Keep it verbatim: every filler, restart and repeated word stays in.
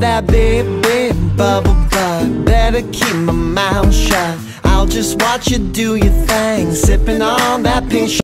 that big, big bubble butt. Better keep my mouth shut. I'll just watch you do your thing, sipping on that pink